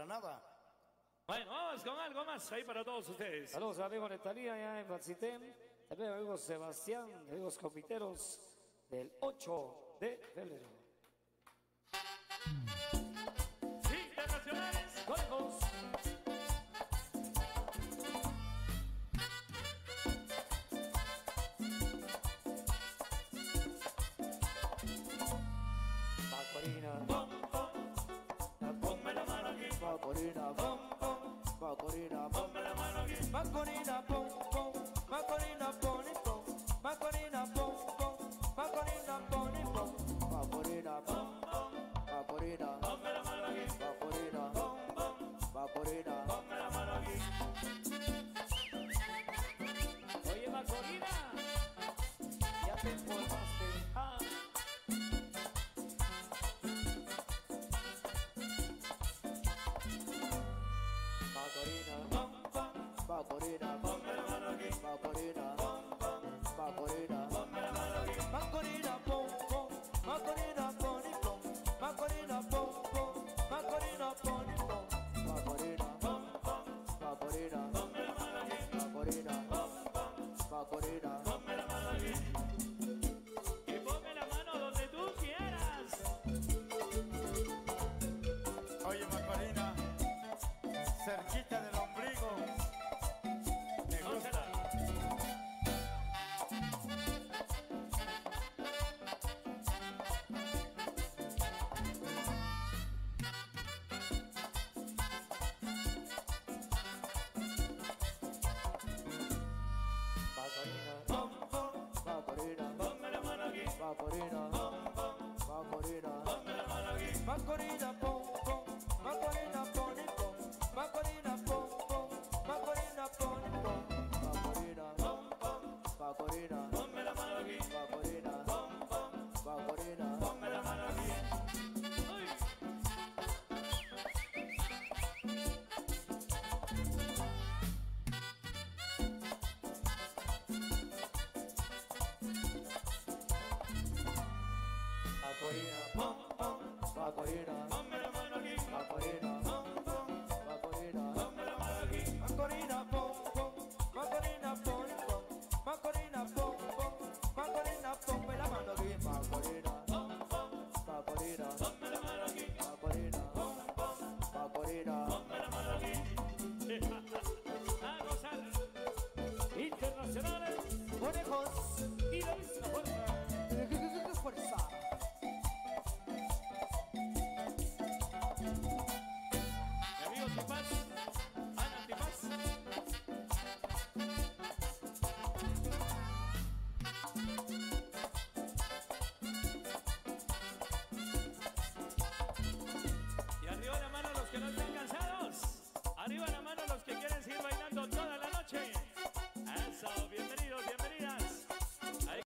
nada. Bueno, vamos con algo más ahí para todos ustedes. Saludos amigos de Talía ya en Batsitem. También amigos Sebastián, amigos confiteros del 8 de febrero. Sí, internacionales. Conejos. Macorina. Ponme la mano aquí. Macorina. Macorina. Ponme la mano aquí. Macorina, pom, pom, Macorina, poni, pom, Macorina, pom, pom, Macorina, poni, pom, Macorina, pom, pom, Macorina, Ponme la mano aquí. Macorina, Macorina. Ponme la mano aquí. Oye, Macorina, ya te informaste. Ah. Macorina, Ponme la mano aquí. Macorina, Macorina, Ponme la mano aquí. Macorina, pom, pom, Macorina, poni, pom, Macorina, pom, pom, Macorina, poni, pom, Macorina, Macorina, Ponme la mano aquí. Macorina, Macorina. Ponme la mano aquí. Y ponme la mano donde tú quieras. Oye, Macorina, cerquita del ombligo. Me gusta. Macorina, Ponme la mano aquí. Macorina, Macorina, Ponme la mano aquí. Macorina, pom, pom, Macorina, poni, pom, Macorina, pom, pom, Macorina, poni, pom, Macorina, Macorina, Ponme la mano aquí. Macorina, Macorina. Ponme la mano aquí. Uy. Macorina, Pom,